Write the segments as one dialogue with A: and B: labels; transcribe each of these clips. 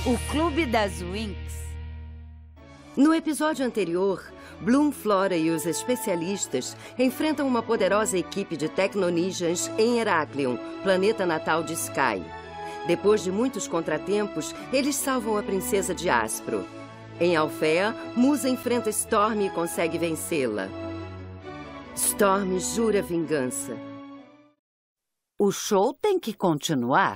A: O Clube das Winx.
B: No episódio anterior, Bloom, Flora e os especialistas enfrentam uma poderosa equipe de Tecnoninjas em Heraklion, planeta natal de Sky. Depois de muitos contratempos, eles salvam a princesa de Aspro. Em Alfea, Musa enfrenta Storm e consegue vencê-la. Storm jura vingança.
A: O show tem que continuar.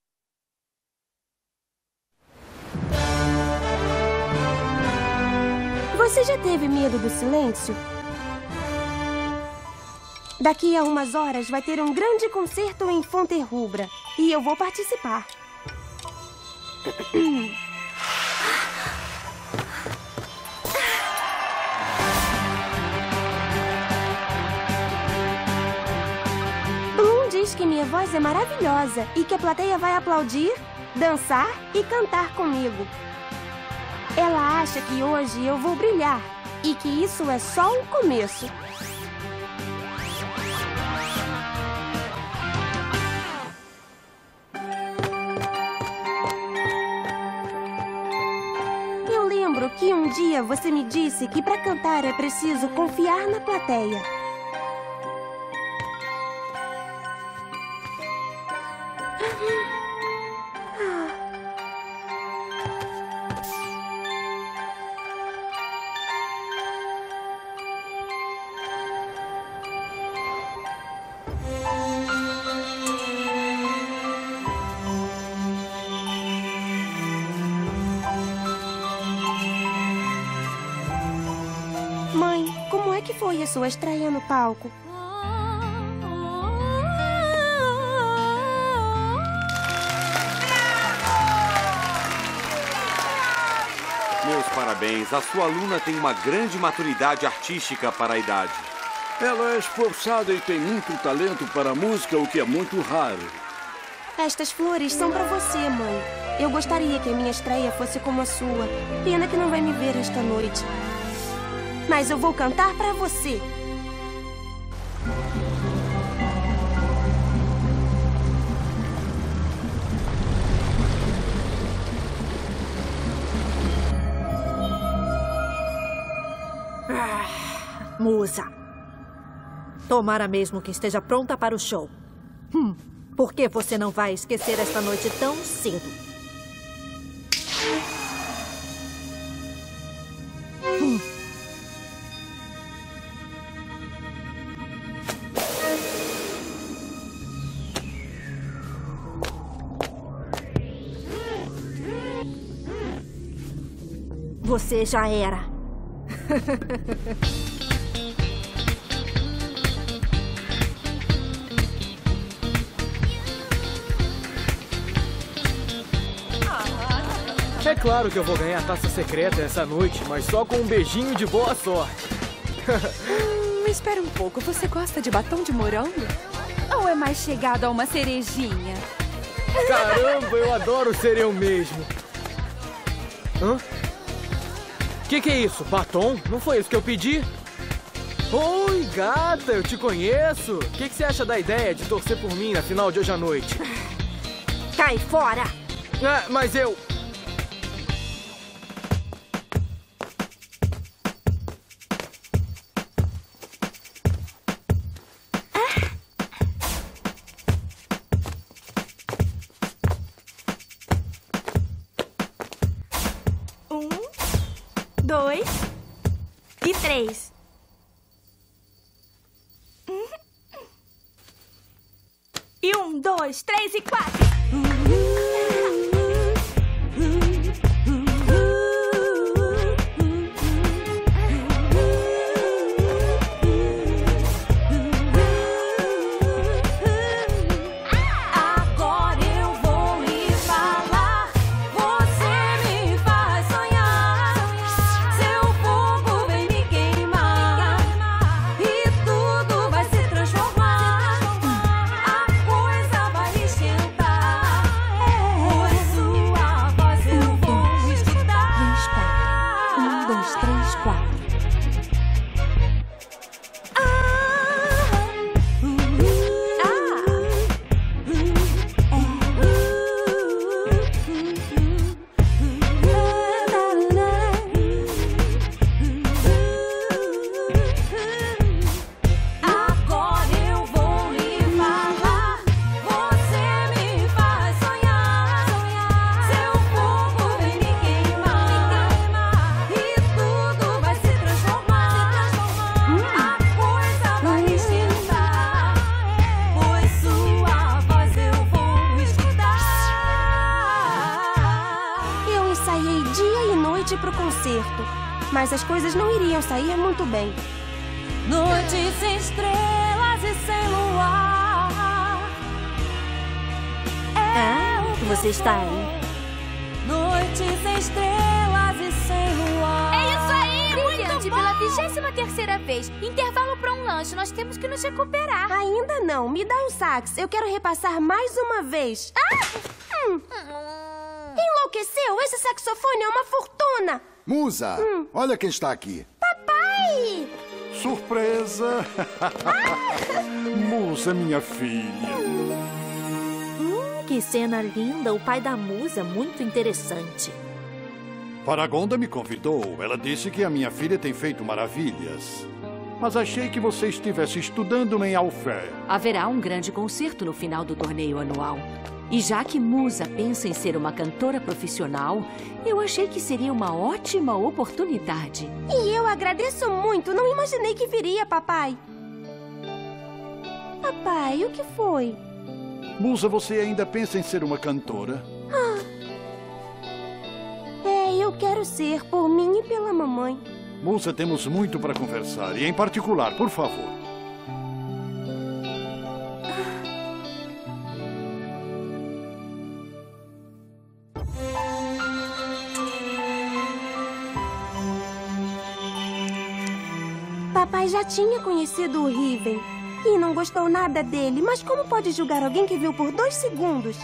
C: Você já teve medo do silêncio? Daqui a umas horas vai ter um grande concerto em Fonterrubra. E eu vou participar. Bloom diz que minha voz é maravilhosa e que a plateia vai aplaudir, dançar e cantar comigo. Ela acha que hoje eu vou brilhar e que isso é só um começo. Eu lembro que um dia você me disse que para cantar é preciso confiar na plateia. Mãe, como é que foi a sua estreia no palco?
D: Meus parabéns. A sua aluna tem uma grande maturidade artística para a idade.
E: Ela é esforçada e tem muito talento para a música, o que é muito raro.
C: Estas flores são para você, mãe. Eu gostaria que a minha estreia fosse como a sua. Pena que não vai me ver esta noite. Mas eu vou cantar para você.
F: Musa. Tomara mesmo que esteja pronta para o show. Por que você não vai esquecer esta noite tão cedo? Você já era.
G: É claro que eu vou ganhar a taça secreta essa noite, mas só com um beijinho de boa sorte.
H: Espera um pouco, você gosta de batom de morango? Ou é mais chegado a uma cerejinha?
G: Caramba, eu adoro ser eu mesmo. Hã? Que é isso? Batom? Não foi isso que eu pedi? Oi, gata, eu te conheço. O que você acha da ideia de torcer por mim na final de hoje à noite?
F: Cai fora!
G: Mas eu...
C: Dois e três. E 1, 2, 3 e 4. concerto. Mas as coisas não iriam sair muito bem.
I: Noites sem estrelas e sem luar.
F: Você está aí?
I: Noites sem estrelas e sem luar.
J: É isso aí,
K: Brilhante, pela 23ª vez. Intervalo para um lanche, nós temos que nos recuperar.
C: Ainda não. Me dá um sax. Eu quero repassar mais uma vez. Enlouqueceu? Esse saxofone é uma fortuna.
L: Musa, olha quem está aqui.
C: Papai!
L: Surpresa! Musa, minha filha.
F: Que cena linda. O pai da Musa, muito interessante.
L: Paragonda me convidou. Ela disse que a minha filha tem feito maravilhas. Mas achei que você estivesse estudando em Alfé.
M: Haverá um grande concerto no final do torneio anual. E já que Musa pensa em ser uma cantora profissional, eu achei que seria uma ótima oportunidade.
C: E eu agradeço muito. Não imaginei que viria, papai. Papai, o que foi?
L: Musa, você ainda pensa em ser uma cantora?
C: Eu quero ser, por mim e pela mamãe.
L: Musa, temos muito para conversar. E em particular, por favor.
C: Papai já tinha conhecido o Riven e não gostou nada dele. Mas como pode julgar alguém que viu por 2 segundos?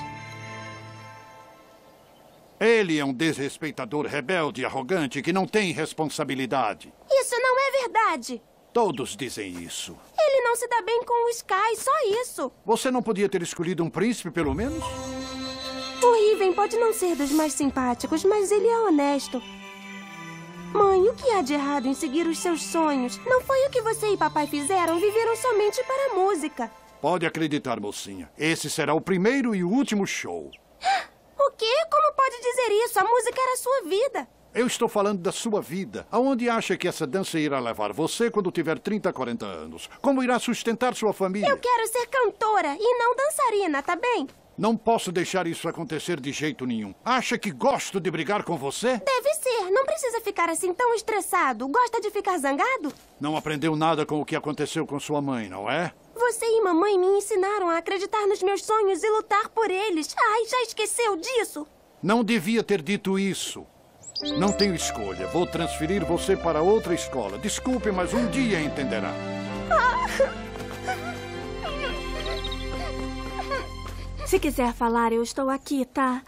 L: Ele é um desrespeitador rebelde e arrogante que não tem responsabilidade.
C: Isso não é verdade.
L: Todos dizem isso.
C: Ele não se dá bem com o Sky, só isso.
L: Você não podia ter escolhido um príncipe, pelo menos?
C: O Riven pode não ser dos mais simpáticos, mas ele é honesto. Mãe, o que há de errado em seguir os seus sonhos? Não foi o que você e papai fizeram, viveram somente para a música.
L: Pode acreditar, mocinha. Esse será o primeiro e o último show.
C: O quê? Como pode dizer isso? A música era a sua vida.
L: Eu estou falando da sua vida. Aonde acha que essa dança irá levar você quando tiver 30, 40 anos? Como irá sustentar sua família?
C: Eu quero ser cantora e não dançarina, tá bem?
L: Não posso deixar isso acontecer de jeito nenhum. Acha que gosto de brigar com você?
C: Deve ser. Não precisa ficar assim tão estressado. Gosta de ficar zangado?
L: Não aprendeu nada com o que aconteceu com sua mãe, não é?
C: Você e mamãe me ensinaram a acreditar nos meus sonhos e lutar por eles. Ai, já esqueceu disso?
L: Não devia ter dito isso. Não tenho escolha. Vou transferir você para outra escola. Desculpe, mas um dia entenderá.
C: Se quiser falar, eu estou aqui, tá?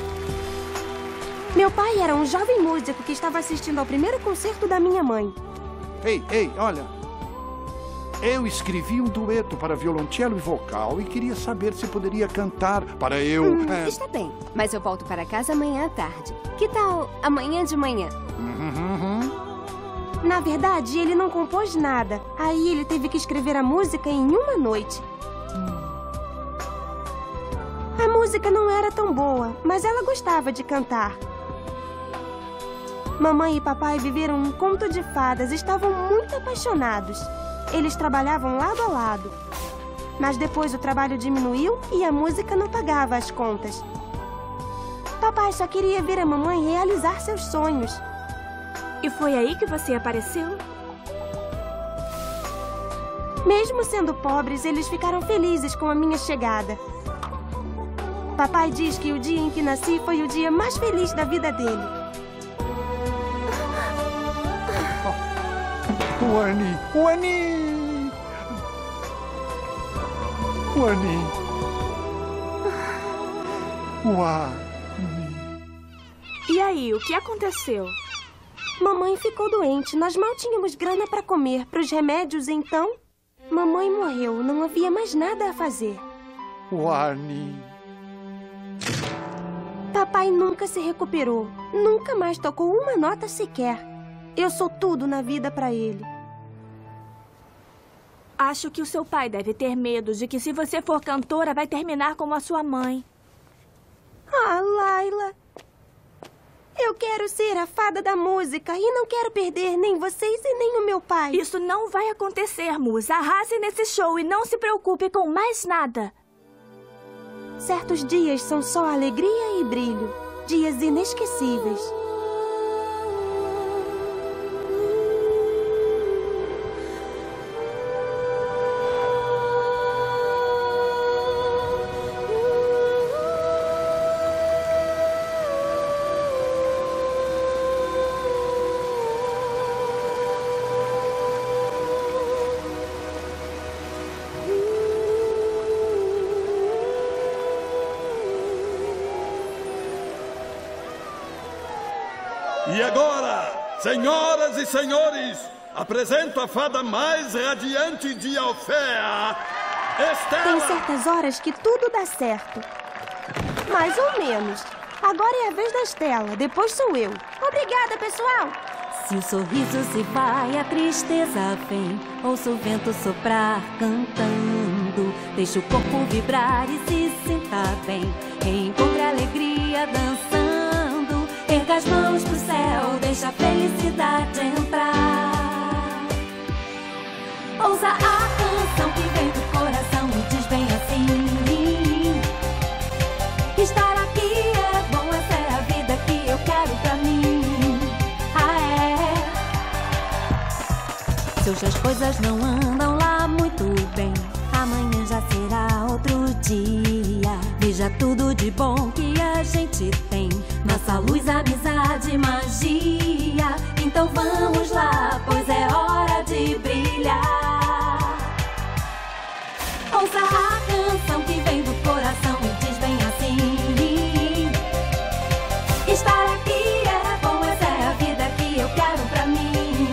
C: Meu pai era um jovem músico que estava assistindo ao primeiro concerto da minha mãe.
L: Ei, olha. Eu escrevi um dueto para violoncelo e vocal e queria saber se poderia cantar para eu...
B: Está bem, mas eu volto para casa amanhã à tarde. Que tal amanhã de manhã?
C: Na verdade, ele não compôs nada. Aí ele teve que escrever a música em uma noite. A música não era tão boa, mas ela gostava de cantar. Mamãe e papai viveram um conto de fadas, estavam muito apaixonados. Eles trabalhavam lado a lado. Mas depois o trabalho diminuiu e a música não pagava as contas. Papai só queria ver a mamãe realizar seus sonhos.
N: E foi aí que você apareceu?
C: Mesmo sendo pobres, eles ficaram felizes com a minha chegada. Papai diz que o dia em que nasci foi o dia mais feliz da vida dele.
L: Wani!
N: E aí, o que aconteceu?
C: Mamãe ficou doente. Nós mal tínhamos grana para comer. Para os remédios, então, mamãe morreu. Não havia mais nada a fazer.
L: Wani.
C: Papai nunca se recuperou. Nunca mais tocou uma nota sequer. Eu sou tudo na vida para ele.
N: Acho que o seu pai deve ter medo de que se você for cantora, vai terminar como a sua mãe.
C: Ah, Layla. Eu quero ser a fada da música e não quero perder nem vocês e nem o meu pai.
N: Isso não vai acontecer, Musa. Arrase nesse show e não se preocupe com mais nada.
C: Certos dias são só alegria e brilho. Dias inesquecíveis.
J: E agora, senhoras e senhores, apresento a fada mais radiante de Alfea, Estela!
C: Tem certas horas que tudo dá certo. Mais ou menos. Agora é a vez da Estela, depois sou eu. Obrigada, pessoal!
I: Se o sorriso se vai, a tristeza vem. Ouço o vento soprar cantando. Deixa o corpo vibrar e se sinta bem. Reencontre a alegria dançando. Erga as mãos pro céu, deixa a felicidade entrar. Ouça a canção que vem do coração e diz bem assim: estar aqui é bom, essa é a vida que eu quero pra mim. Se hoje as coisas não andam lá muito bem, amanhã já será outro dia. Veja tudo de bom que a gente tem. Nossa luz, amizade, magia. Então vamos lá, pois é hora de brilhar. Ouça a canção que vem do coração e diz bem assim: estar aqui é bom, essa é a vida que eu quero pra mim.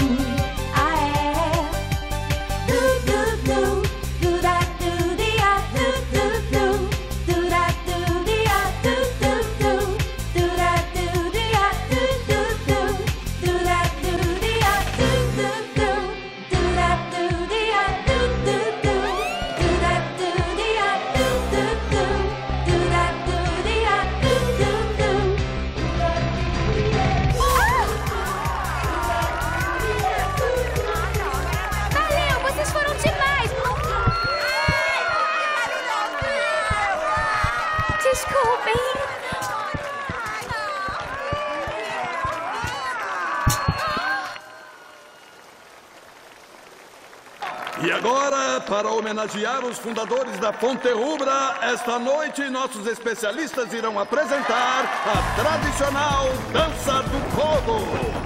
J: E agora, para homenagear os fundadores da Fonte Rubra, esta noite nossos especialistas irão apresentar a tradicional Dança do Fogo.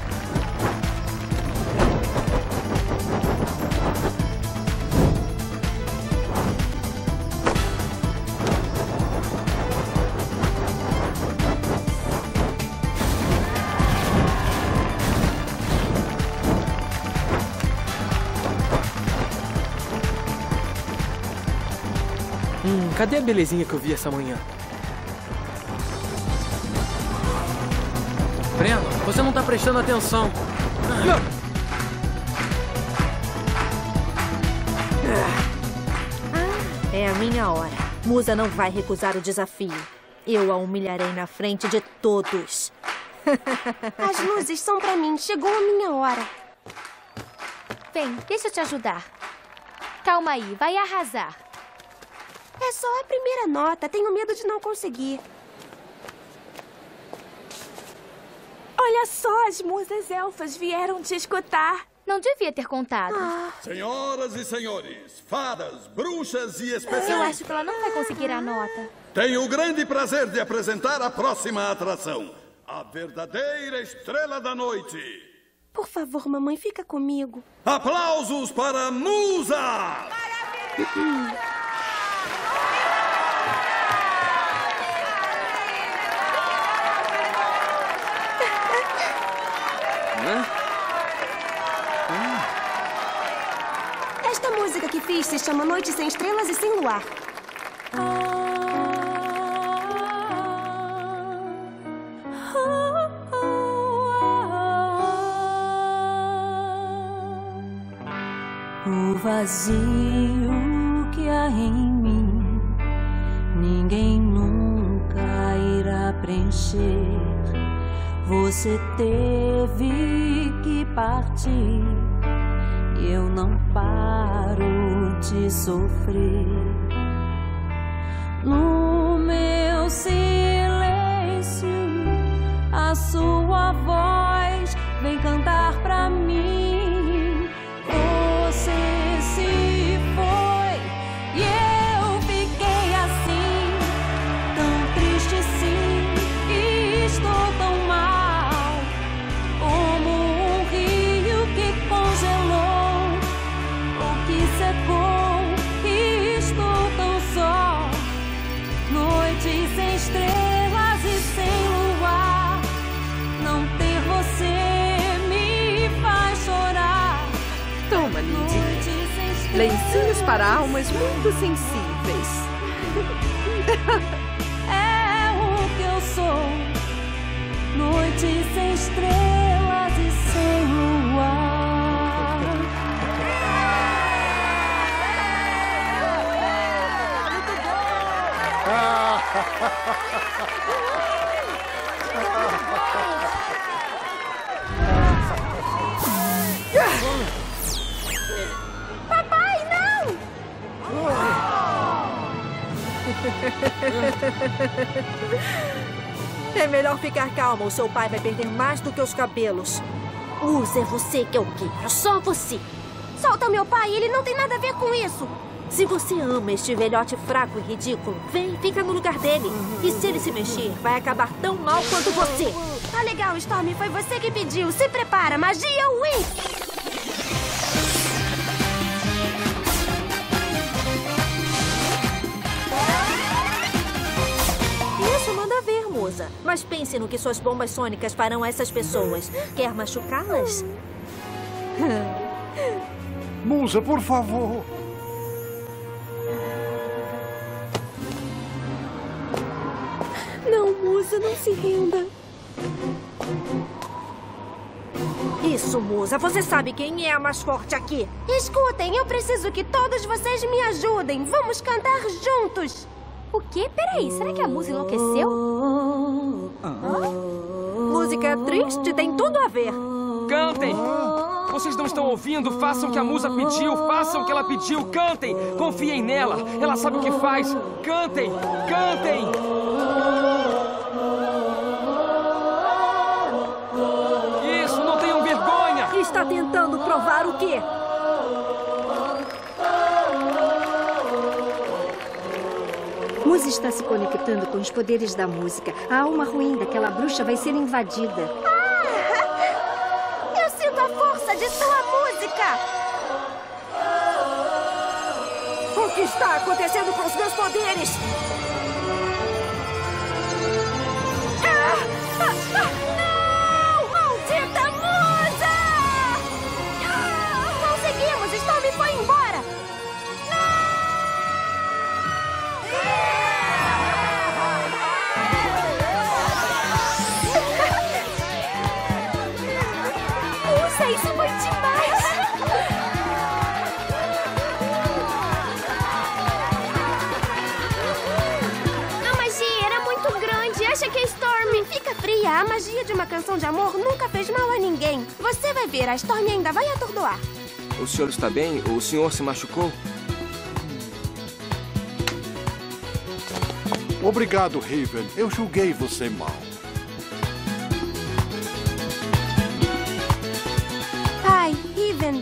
G: Cadê a belezinha que eu vi essa manhã? Breno, você não tá prestando atenção.
F: É a minha hora. Musa não vai recusar o desafio. Eu a humilharei na frente de todos.
C: As luzes são pra mim. Chegou a minha hora.
K: Vem, deixa eu te ajudar. Calma aí, vai arrasar.
C: É só a primeira nota. Tenho medo de não conseguir.
N: Olha só, as musas elfas vieram te escutar.
K: Não devia ter contado.
J: Senhoras e senhores, fadas, bruxas e especialistas.
K: Eu acho que ela não vai conseguir a nota.
J: Tenho o grande prazer de apresentar a próxima atração. A verdadeira estrela da noite.
C: Por favor, mamãe, fica comigo.
J: Aplausos para Musa!
C: Esta música que fiz se chama Noite Sem Estrelas e Sem Luar.
I: O vazio que há em mim, ninguém nunca irá preencher. Você teve que partir, eu não paro de sofrer. No meu silêncio, a sua voz vem cantar pra mim. Você se foi e eu fiquei assim, tão triste sim, e estou tão mal, como um rio que congelou ou que secou, e estou tão só. Noites sem estrelas e sem luar, não ter você
F: Lencinhos para almas muito sensíveis.
I: É o que eu sou. Noites sem estrelas e sem luar.
C: Papai, não!
F: É melhor ficar calma, o seu pai vai perder mais do que os cabelos.
C: Musa, é você que eu quero, só você. Solta meu pai, ele não tem nada a ver com isso.
F: Se você ama este velhote fraco e ridículo, vem, fica no lugar dele. E se ele se mexer, vai acabar tão mal quanto você.
C: Tá legal, Stormy, foi você que pediu. Se prepara, magia Winx!
F: Isso manda ver, Musa. Mas pense no que suas bombas sônicas farão a essas pessoas. Quer machucá-las?
L: Musa, por favor.
C: Não, Musa, não se renda.
F: Isso, Musa. Você sabe quem é a mais forte aqui.
C: Escutem, eu preciso que todos vocês me ajudem. Vamos cantar juntos.
K: O quê? Peraí, será que a Musa enlouqueceu?
F: Música triste tem tudo a ver.
O: Cantem! Vocês não estão ouvindo? Façam o que a Musa pediu! Façam o que ela pediu! Cantem! Confiem nela! Ela sabe o que faz! Cantem! Cantem! Isso! Não tenham vergonha!
F: Está tentando provar o quê?
P: Musa está se conectando com os poderes da música. A alma ruim daquela bruxa vai ser invadida.
C: Eu sinto a força de sua música!
F: O que está acontecendo com os meus poderes?
C: Não! Maldita Musa! Conseguimos! Stormy foi embora!
K: Isso foi demais!
C: A magia era muito grande. Acha que a Stormy fica fria? A magia de uma canção de amor nunca fez mal a ninguém. Você vai ver, a Stormy ainda vai atordoar.
O: O senhor está bem? O senhor se machucou?
L: Obrigado, Raven. Eu julguei você mal.
C: Pai, Raven.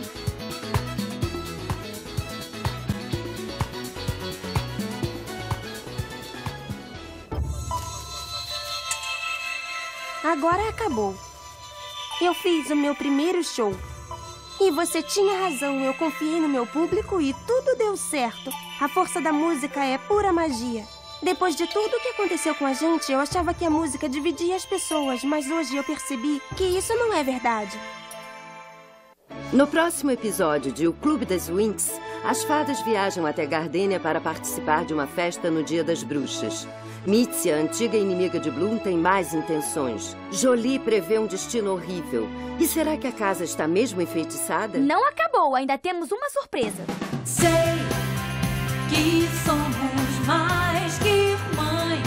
C: Agora acabou. Eu fiz o meu primeiro show. E você tinha razão, eu confiei no meu público e tudo deu certo. A força da música é pura magia. Depois de tudo o que aconteceu com a gente, eu achava que a música dividia as pessoas, mas hoje eu percebi que isso não é verdade.
B: No próximo episódio de O Clube das Winx, as fadas viajam até Gardênia para participar de uma festa no Dia das Bruxas. Mitzi, a antiga inimiga de Bloom, tem mais intenções. Jolie prevê um destino horrível. E será que a casa está mesmo enfeitiçada?
K: Não acabou, ainda temos uma surpresa.
I: Sei que somos mais que irmãs,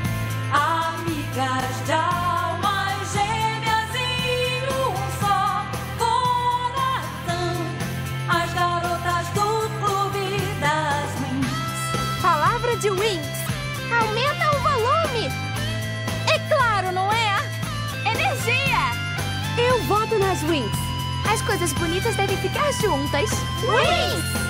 I: amigas de almas gêmeas em um só coração. As garotas do Clube das Winx.
C: Palavra de Winx. Aumenta o volume. É claro, não é? Energia.
F: Eu voto nas Winx.
K: As coisas bonitas devem ficar juntas.
C: Winx!